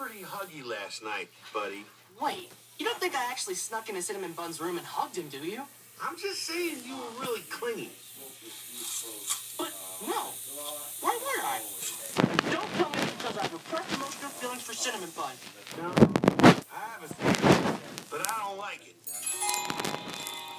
pretty huggy last night, buddy. Wait, you don't think I actually snuck into Cinnamon Bun's room and hugged him, do you? I'm just saying you were really clingy. But no, why would I? Don't tell me because I have repressed emotional feelings for Cinnamon Bun. No, I have a theory, but I don't like it.